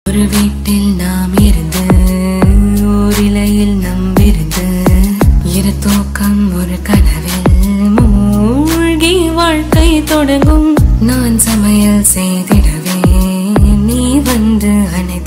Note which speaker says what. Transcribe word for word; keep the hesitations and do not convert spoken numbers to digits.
Speaker 1: ஒரு வீட்டில் நாம் இருந்து ஓரிலையில் நம்பிருந்து இரு தூக்கம் ஒரு கனவில் மூழ்கி வாழ்க்கை தொடங்கும். நான் சமையல் செய்திடவே நீ வந்து அனை